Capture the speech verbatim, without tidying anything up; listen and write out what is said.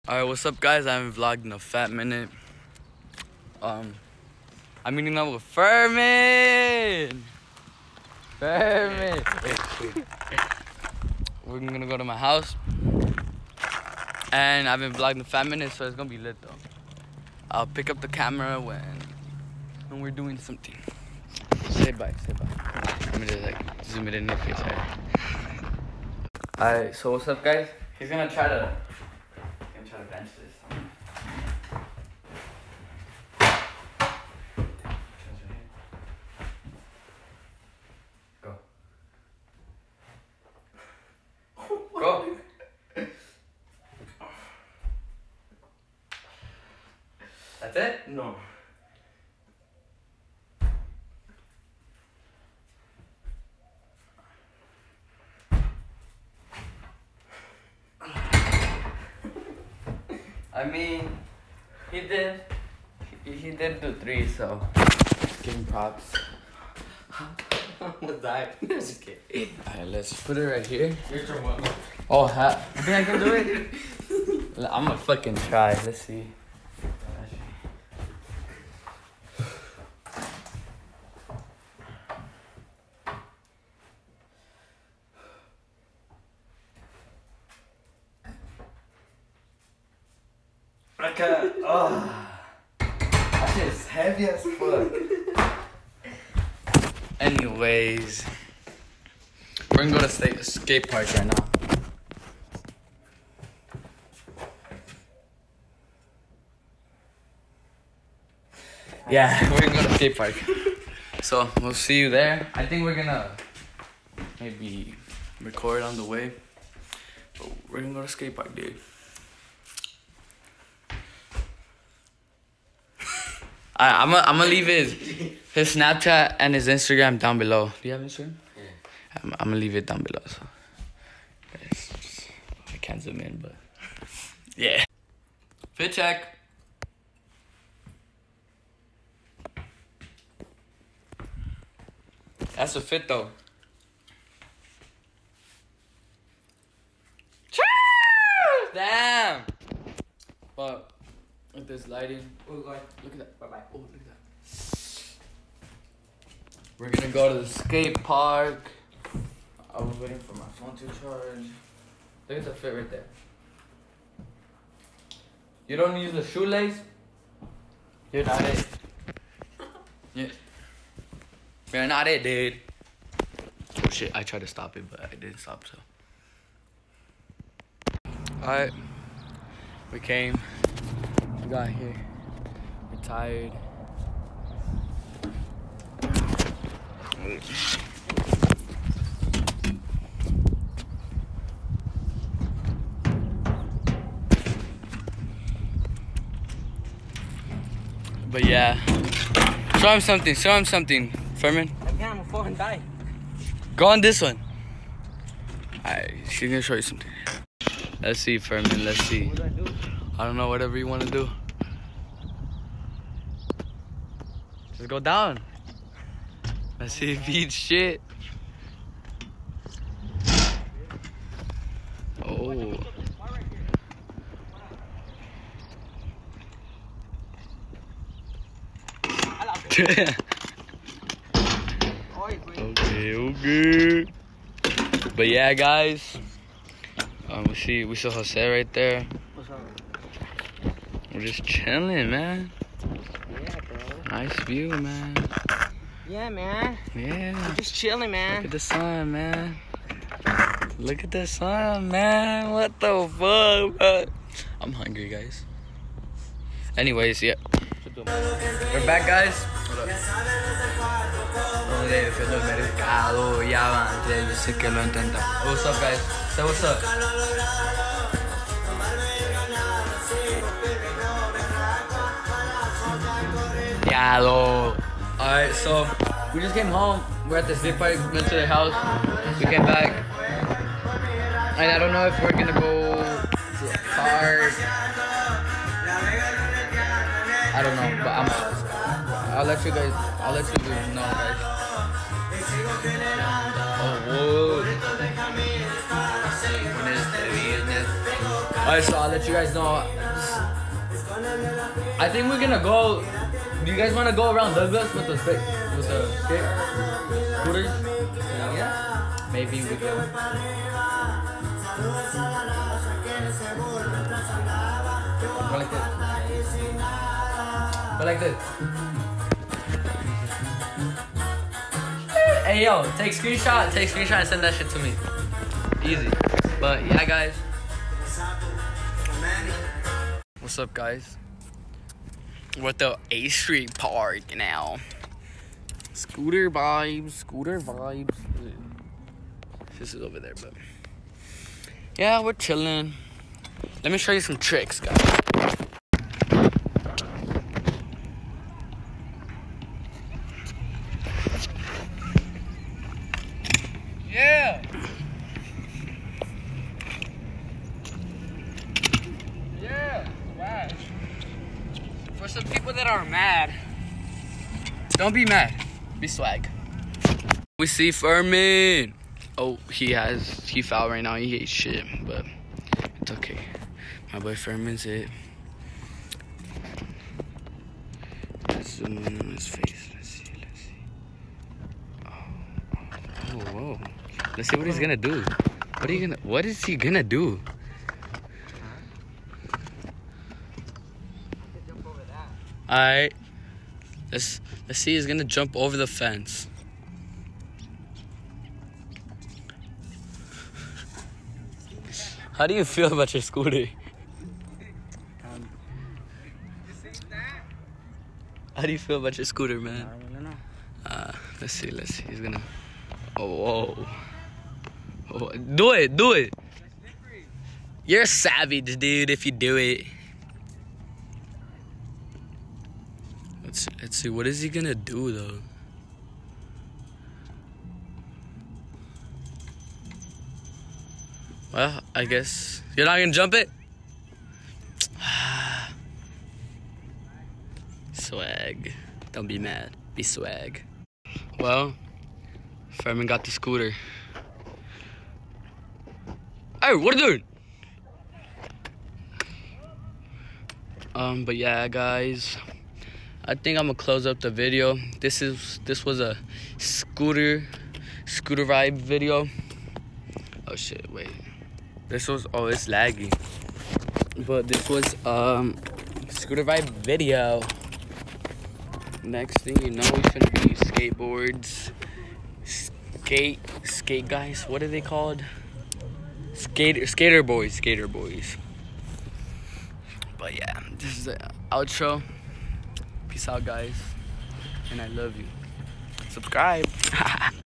Alright, what's up guys? I haven't vlogged in a fat minute. Um, I'm meeting up with Furman! Furman! We're gonna go to my house. And I've been vlogging in a fat minute, so it's gonna be lit though. I'll pick up the camera when, when we're doing something. Say bye, say bye. Let me just like zoom it in your face. Alright, so what's up guys? He's gonna try to try to bench this. Go. Go. That's it? No. I mean, he did, he, he did do three, so give him props. What's that? Just kidding. Alright, let's put it right here. Here's your one. Oh, ha I think I can do it. I'm gonna fucking try. Let's see. I can't. Oh. That shit's heavy as fuck. Anyways, we're gonna go to state skate park right now. Yeah, we're gonna go to skate park. So we'll see you there. I think we're gonna maybe record on the way. But we're gonna go to skate park, dude. I, I'm gonna I'm gonna leave his his Snapchat and his Instagram down below. Do you have Instagram? Yeah. I'm, I'm gonna leave it down below. So it's just, I can't zoom in, but yeah. Fit check. That's a fit though. Damn. But with this lighting, Oh, God. look at that. Bye bye. Oh, look at that. We're gonna go to the skate park. I was waiting for my phone to charge. Look at the fit right there. You don't use the shoelace? You're not it. Yeah. You're not it, dude. Oh shit, I tried to stop it, but I didn't stop, so. Alright. We came. We got here. We're tired. But yeah, show him something, show him something, Furman. I can't fucking die. Go on this one. Alright, she's gonna show you something. Let's see, Furman, let's see. What do I do? I don't know, whatever you wanna do. Just go down. Let's see if he eats shit. Oh. Okay, okay. But yeah, guys. Um, we see we saw Jose right there. What's up? We're just chilling, man. Yeah, bro. Nice view, man. Yeah, man. Yeah. I'm just chilling, man. Look at the sun, man. Look at the sun, man. What the fuck, bro? I'm hungry, guys. Anyways, yeah. We're back, guys. Hold up. Donde fui al mercado, ya va antes, yo sé que lo intenta. What's up, guys? Say what's up. Diablo. Alright, so we just came home. We're at the skate park, went to the house. We came back. And I don't know if we're gonna go to the park. I don't know, but I'm I'll let you guys I'll let you guys know, guys. Oh, whoa. Con este viernes Alright, so I'll let you guys know. I think we're gonna go. Do you guys want to go around Douglas with the skate? With the skate? Scooters? Yeah. Maybe we go. Go like this. Go like this. Hey yo, take screenshot, take screenshot and send that shit to me. Easy. But yeah, guys. What's up, guys? We're at the A Street Park now. Scooter vibes, scooter vibes. This is over there, but yeah, we're chilling. Let me show you some tricks, guys. Yeah. Yeah. Right. For some people that are mad, don't be mad. Be swag. We see Furman. Oh, he has he fouled right now. He hates shit, but it's okay. My boy Furman's it. Let's zoom in on his face. Let's see. Let's see. Oh, oh, whoa. Let's see what he's gonna do. What are you gonna? What is he gonna do? All right. Let's let's see. He's gonna jump over the fence. How do you feel about your scooter? Um, How do you feel about your scooter, man? I don't know. Uh, let's see. Let's see. He's gonna. Oh, whoa. Oh, do it. Do it. You're a savage, dude. If you do it. Let's let's see. What is he gonna do though? Well, I guess you're not gonna jump it. Swag. Don't be mad. Be swag. Well, Furman got the scooter. Hey, what are you doing? Um, but yeah, guys. I think I'm gonna close up the video. This is this was a scooter scooter vibe video. Oh shit, wait. This was oh it's laggy. But this was um scooter vibe video. Next thing you know, it's gonna be skateboards. Skate skate guys, what are they called? Skater skater boys, skater boys. But yeah, this is the outro. Peace out, guys, and I love you. Subscribe.